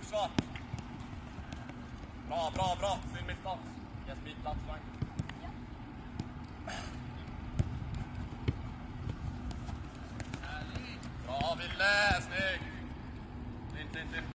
försvar. Bra, bra, bra. Syn mittplats. Yes, mittplats, Frank. Ja. Bra, Ville. Snyggt. Fint.